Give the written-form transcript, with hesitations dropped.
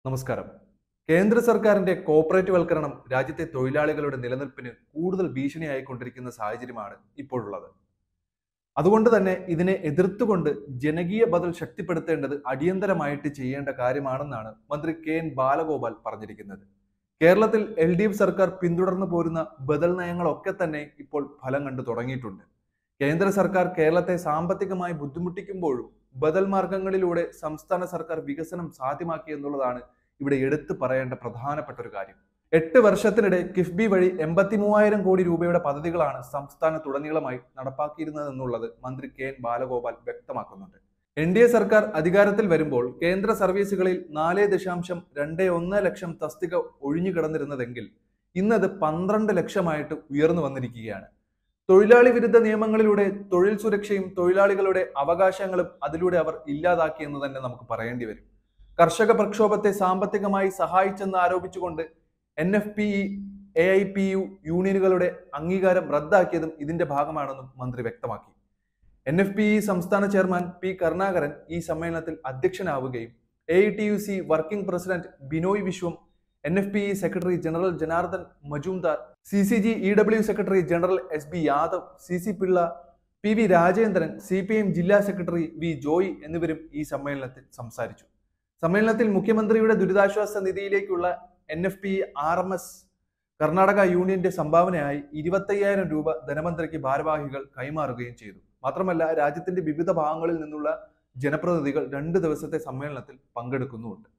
നമസ്കാരം. കേന്ദ്ര സർക്കാരിന്റെ കോർപ്പറേറ്റ് രാജ്യത്തെ തൊഴിലാളികളുടെ നിലനിൽപ്പിന് കൂടുതൽ ഭീഷണിയായിക്കൊണ്ടിരിക്കുന്ന സാഹചര്യമാണ് ഇപ്പോഴുള്ളത്. അതുകൊണ്ട് തന്നെ ഇതിനെ എതിർത്തുകൊണ്ട് ജനകീയ ബദൽ ശക്തിപ്പെടുത്തേണ്ടത് അടിയന്തരമായിട്ട് ചെയ്യേണ്ട കാര്യമാണെന്നാണ് മന്ത്രി കെ.എൻ. ബാലഗോപാൽ പറഞ്ഞിരിക്കുന്നത്. കേരളത്തിൽ LDF സർക്കാർ പിന്തുടർന്നു പോരുന്ന ബദൽ നയങ്ങളൊക്കെ തന്നെ ഇപ്പോൾ ഫലം കണ്ടു തുടങ്ങിയിട്ടുണ്ട്. കേന്ദ്ര സർക്കാർ കേരളത്തെ സാമ്പത്തികമായി ബുദ്ധിമുട്ടിക്കുമ്പോഴും ബദൽ മാർഗങ്ങളിലൂടെ സംസ്ഥാന സർക്കാർ വികസനം സാധ്യമാക്കി എന്നുള്ളതാണ് ഇവിടെ എടുത്തു പറയേണ്ട പ്രധാനപ്പെട്ട ഒരു കാര്യം. 8 വർഷത്തിനിടെ കിഫ്ബി വഴി 83,000 കോടി രൂപയുടെ പദ്ധതികളാണ് സംസ്ഥാനത്തുടനീളമായി നടപ്പാക്കിയിരുന്നതെന്നുള്ളത് മന്ത്രി കെ.എൻ. ബാലഗോപാൽ വ്യക്തമാക്കുന്നുണ്ട്. NDA സർക്കാർ അധികാരത്തിൽ വരുമ്പോൾ കേന്ദ്ര സർവീസുകളിൽ 4.21 ലക്ഷം തസ്തിക ഒഴിഞ്ഞുകിടന്നിരുന്നതെങ്കിൽ ഇന്നത് 12 ലക്ഷമായിട്ട് ഉയർന്നു വന്നിരിക്കുകയാണ്. തൊഴിലാളി വിരുദ്ധ നിയമങ്ങളിലൂടെ തൊഴിൽ സുരക്ഷയും തൊഴിലാളികളുടെ അവകാശങ്ങളും അതിലൂടെ അവർ ഇല്ലാതാക്കിയെന്ന് തന്നെ നമുക്ക് പറയേണ്ടി വരും. കർഷക പ്രക്ഷോഭത്തെ സാമ്പത്തികമായി സഹായിച്ചെന്ന് ആരോപിച്ചുകൊണ്ട് NFPE, AIPU യൂണിയനുകളുടെ അംഗീകാരം റദ്ദാക്കിയതും ഇതിന്റെ ഭാഗമാണെന്നും മന്ത്രി വ്യക്തമാക്കി. NFPE സംസ്ഥാന ചെയർമാൻ P. കരുണാകരൻ ഈ സമ്മേളനത്തിൽ അധ്യക്ഷനാവുകയും AITUC working president Binoy Viswam, NFPE secretary general Janardhan Majumdar, CCG EW secretary general SB Yadav, CC Pillai, PV Rajendran, CPM ജില്ലാ സെക്രട്ടറി V. ജോയ് എന്നിവരും ഈ സമ്മേളനത്തിൽ സംസാരിച്ചു. സമ്മേളനത്തിൽ മുഖ്യമന്ത്രിയുടെ ദുരിതാശ്വാസ നിധിയിലേക്കുള്ള NFPE RMS കർണാടക യൂണിയന്റെ സംഭാവനയായി 25,000 രൂപ ധനമന്ത്രിക്ക് ഭാരവാഹികൾ കൈമാറുകയും ചെയ്തു. മാത്രമല്ല, രാജ്യത്തിന്റെ വിവിധ ഭാഗങ്ങളിൽ നിന്നുള്ള ജനപ്രതിനിധികൾ 2 ദിവസത്തെ സമ്മേളനത്തിൽ പങ്കെടുക്കുന്നുമുണ്ട്.